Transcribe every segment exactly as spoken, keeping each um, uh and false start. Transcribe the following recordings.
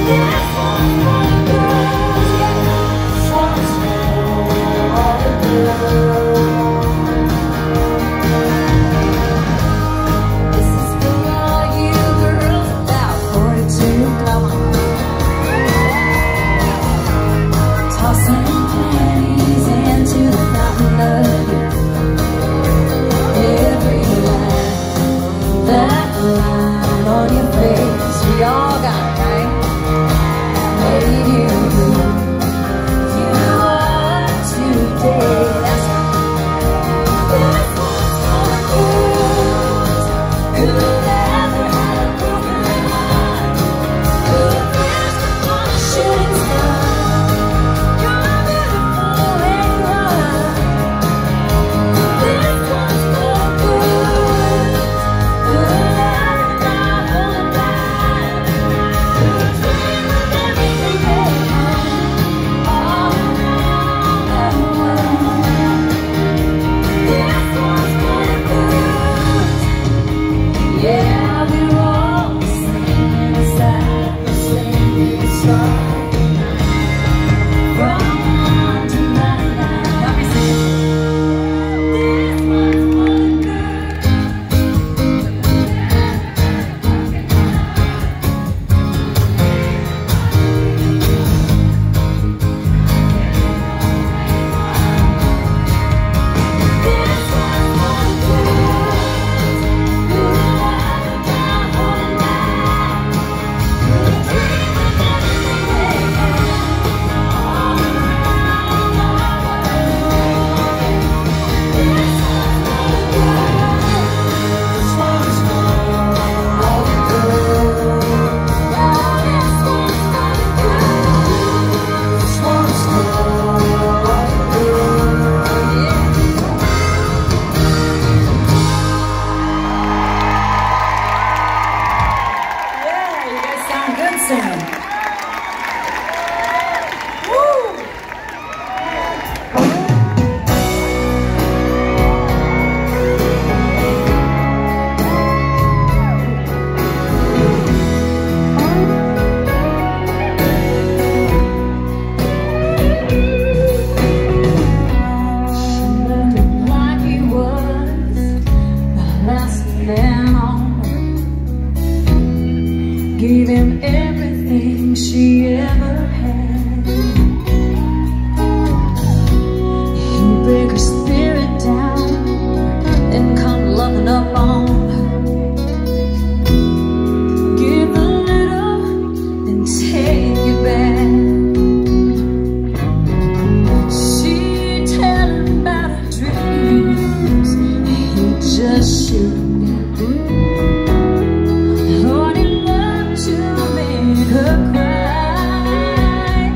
Gave him everything she ever had. He'd break her spirit down, then come loving up on her. Give a little, then take it back. She'd tell him about her dreams, he'd just shoot them down. Lord, he loved to make her cry.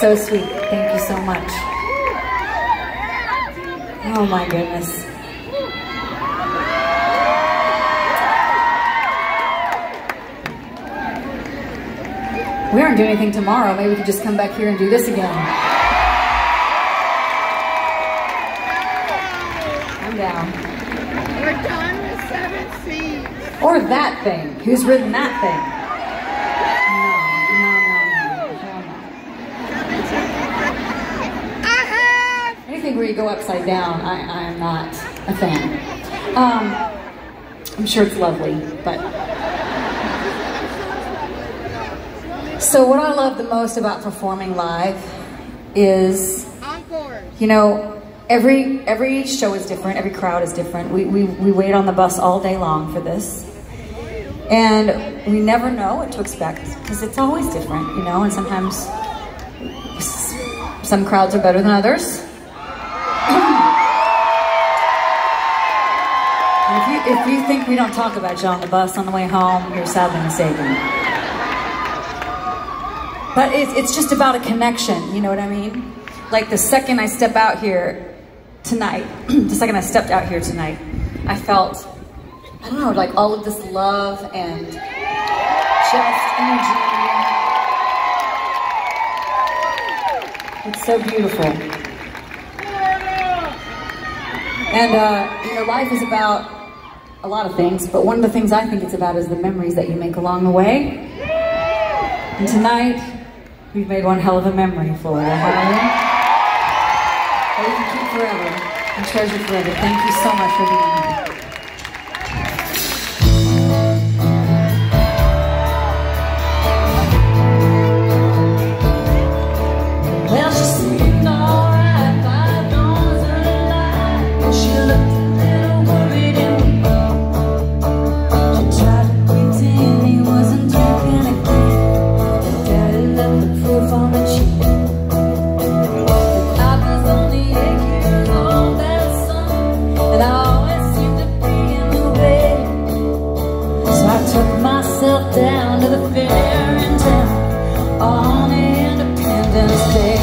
So sweet. Thank you so much. Oh my goodness. We aren't doing anything tomorrow. Maybe we could just come back here and do this again. I'm down. We're done with seven C's. Or that thing. Who's ridden that thing? No, no, no, no, no. I have! Anything where you go upside down, I, I'm not a fan. Um, I'm sure it's lovely, but... So what I love the most about performing live is, you know, every every show is different, every crowd is different. We, we, we wait on the bus all day long for this. And we never know what to expect, because it's always different, you know, and sometimes some crowds are better than others. And if you, if you think we don't talk about you on the bus on the way home, you're sadly mistaken. But it, it's just about a connection, you know what I mean? Like the second I step out here tonight, the second I stepped out here tonight, I felt, I don't know, like all of this love and just energy. It's so beautiful. And, uh, you know, life is about a lot of things, but one of the things I think it's about is the memories that you make along the way. And tonight, we've made one hell of a memory, Florida, haven't we? That we can keep forever and treasure forever. Thank you so much for being here. Well, she seemed alright, five days in a lie. She looked a little worried and weak. She tried to pretend he wasn't drinking again. And Daddy left the proof on the cheek. I was only eight years old that summer, and I always seemed to be in the way. So I took myself down to the fair in town on Independence Day.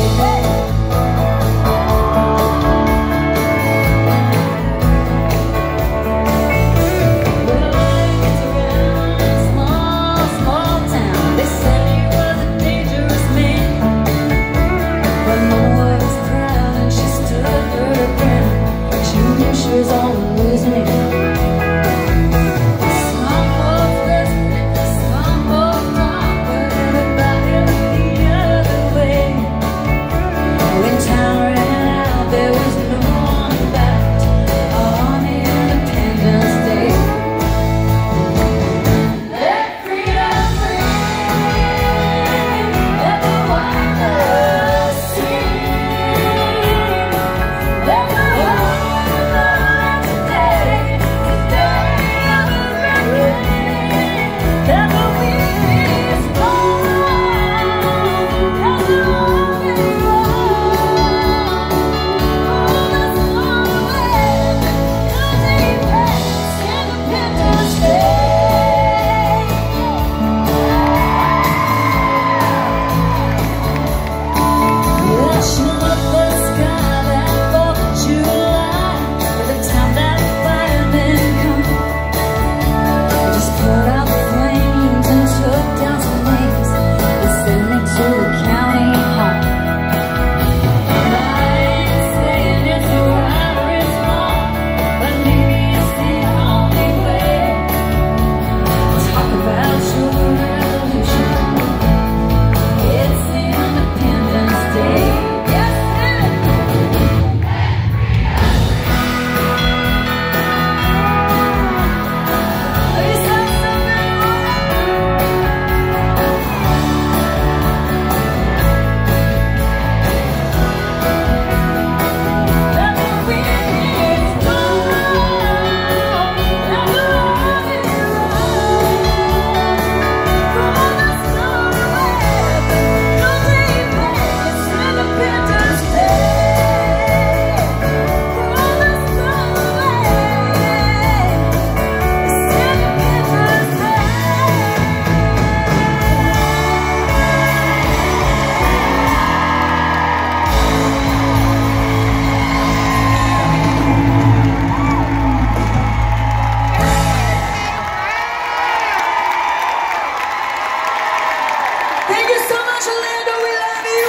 much, Orlando. We love you.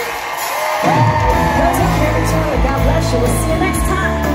Go take care of each other. God bless you. We'll see you next time.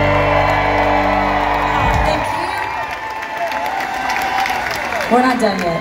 We're not done yet.